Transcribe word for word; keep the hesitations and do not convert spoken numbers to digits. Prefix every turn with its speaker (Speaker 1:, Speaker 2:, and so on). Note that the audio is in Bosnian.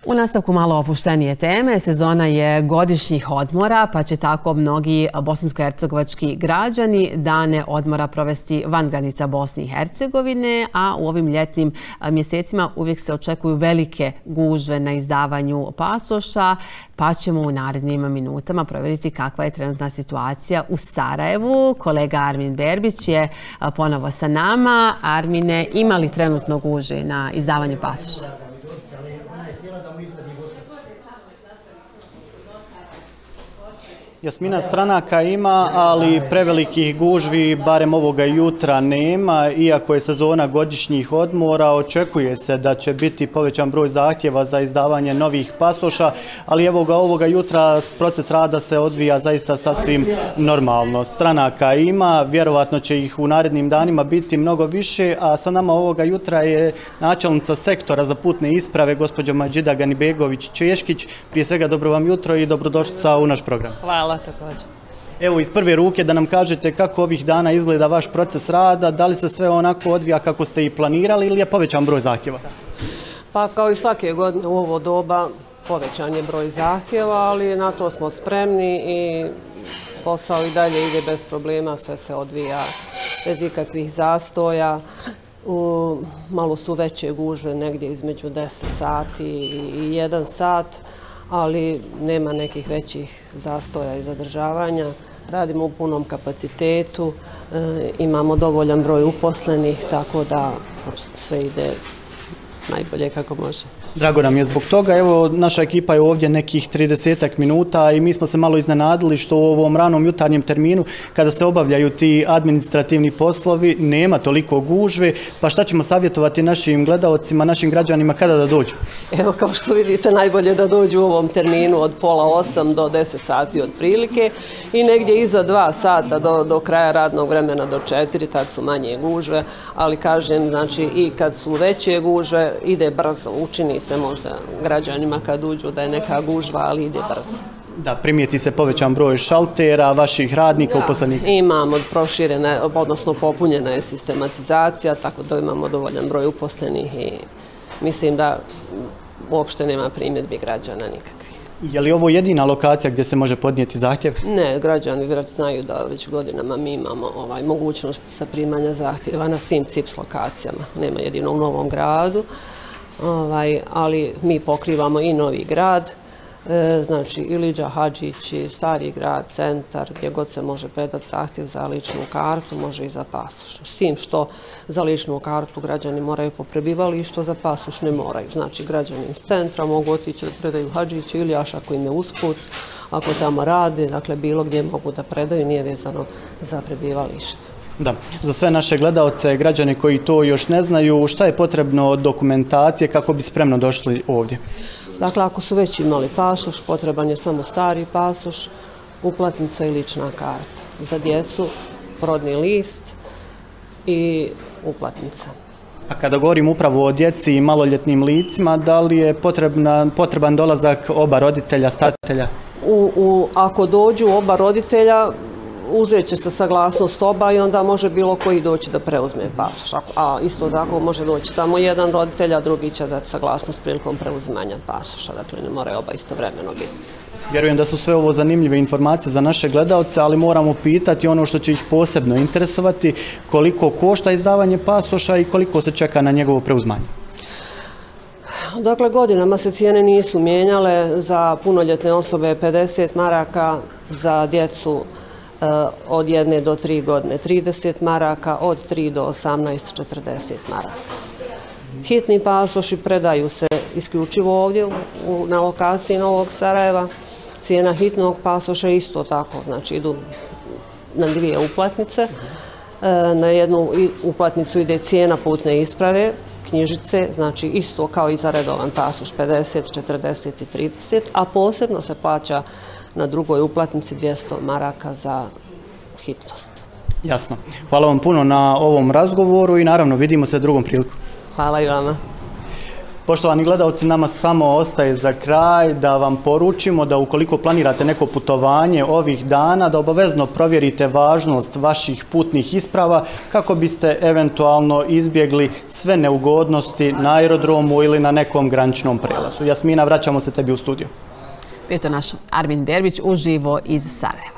Speaker 1: U nastavku malo opuštenije teme, sezona je godišnjih odmora, pa će tako mnogi bosansko-hercegovački građani dane odmora provesti van granica Bosne i Hercegovine, a u ovim ljetnim mjesecima uvijek se očekuju velike gužve na izdavanju pasoša, pa ćemo u narednim minutama provjeriti kakva je trenutna situacija u Sarajevu. Kolega Armin Berbić je ponovo sa nama. Armine, ima li trenutno gužve na izdavanju pasoša?
Speaker 2: Jasmina, stranaka ima, ali prevelikih gužvi, barem ovoga jutra, nema. Iako je sezona godišnjih odmora, očekuje se da će biti povećan broj zahtjeva za izdavanje novih pasoša, ali evo ga ovoga jutra proces rada se odvija zaista sasvim normalno. Stranaka ima, vjerovatno će ih u narednim danima biti mnogo više, a sa nama ovoga jutra je načelnica sektora za putne isprave, gospođa Mađida Ganibegović-Češkić. Prije svega dobro vam jutro i dobrodošlica u naš program.
Speaker 3: Hvala. Također.
Speaker 2: Evo iz prve ruke da nam kažete kako ovih dana izgleda vaš proces rada, da li se sve onako odvija kako ste i planirali ili je povećan broj zahtjeva?
Speaker 3: Pa kao i svake godine u ovo doba povećan je broj zahtjeva, ali na to smo spremni i posao i dalje ide bez problema, sve se odvija bez ikakvih zastoja. U, malo su veće gužve negdje između deset sati i jedan sat, ali nema nekih većih zastoja i zadržavanja. Radimo u punom kapacitetu, e, imamo dovoljan broj uposlenih, tako da sve ide najbolje kako može.
Speaker 2: Drago nam je zbog toga. Evo, naša ekipa je ovdje nekih tridesetak minuta i mi smo se malo iznenadili što u ovom ranom jutarnjem terminu, kada se obavljaju ti administrativni poslovi, nema toliko gužve. Pa šta ćemo savjetovati našim gledaocima, našim građanima kada da dođu?
Speaker 3: Evo, kao što vidite, najbolje da dođu u ovom terminu od pola osam do deset sati otprilike i negdje iza dva sata do, do kraja radnog vremena do četiri, tad su manje gužve, ali kažem, znači i kad su veće gužve, ide brzo, učini se možda građanima kad uđu da je neka gužva, ali ide brzo.
Speaker 2: Da, primijeti se povećan broj šaltera, vaših radnika, uposlenika?
Speaker 3: Imamo proširene, odnosno popunjena je sistematizacija, tako da imamo dovoljan broj uposlenih i mislim da uopšte nema primjedbi građana nikakvih.
Speaker 2: Je li ovo jedina lokacija gdje se može podnijeti zahtjev?
Speaker 3: Ne, građani već znaju da već godinama mi imamo ovaj, mogućnost zaprimanja zahtjeva na svim C I P S lokacijama. Nema jedino u Novom Gradu. Ovaj, ali mi pokrivamo i Novi Grad, e, znači Ilidža, Hadžići, Stari Grad, Centar, gdje god se može predati zahtjev za ličnu kartu, može i za pasoš. S tim što za ličnu kartu građani moraju po prebivalištu, za pasoš ne moraju. Znači građani iz centra mogu otići da predaju Hadžići ili Iljaš ako im je usput, ako tamo rade, dakle bilo gdje mogu da predaju, nije vezano za prebivalište.
Speaker 2: Da, za sve naše gledaoce, građani koji to još ne znaju, šta je potrebno od dokumentacije kako bi spremno došli ovdje?
Speaker 3: Dakle, ako su već imali pasoš, potreban je samo stari pasoš, uplatnica i lična karta. Za djecu, rodni list i uplatnica.
Speaker 2: A kada govorim upravo o djeci i maloljetnim licima, da li je potrebna, potreban dolazak oba roditelja, staratelja?
Speaker 3: U, u, ako dođu oba roditelja, uzet će se saglasnost oba i onda može bilo koji doći da preuzme pasoš. A isto tako može doći samo jedan roditelj, a drugi će dati saglasnost prilikom preuzimanja pasoša. Dakle, ne moraju oba istovremeno biti.
Speaker 2: Vjerujem da su sve ovo zanimljive informacije za naše gledaoce, ali moramo pitati ono što će ih posebno interesovati, koliko košta izdavanje pasoša i koliko se čeka na njegovo preuzimanje.
Speaker 3: Dakle, godinama se cijene nisu mijenjale. Za punoljetne osobe pedeset maraka, za djecu od jedne do tri godine trideset maraka, od tri do osamnaest četrdeset maraka. Hitni pasoši predaju se isključivo ovdje u, na lokaciji Novog Sarajeva. Cijena hitnog pasoša isto tako, znači idu na dvije uplatnice. Na jednu uplatnicu ide cijena putne isprave, knjižice, znači isto kao i za redovan pasoš, pedeset, četrdeset i trideset, a posebno se plaća na drugoj uplatnici dvjesto maraka za hitnost.
Speaker 2: Jasno. Hvala vam puno na ovom razgovoru i naravno vidimo se drugom priliku.
Speaker 3: Hvala i vama.
Speaker 2: Poštovani gledalci, nama samo ostaje za kraj da vam poručimo da ukoliko planirate neko putovanje ovih dana, da obavezno provjerite važnost vaših putnih isprava kako biste eventualno izbjegli sve neugodnosti na aerodromu ili na nekom graničnom prelazu. Jasmina, vraćamo se tebi u studio.
Speaker 1: Bio je to naš Armin Berbić uživo iz Sarajeva.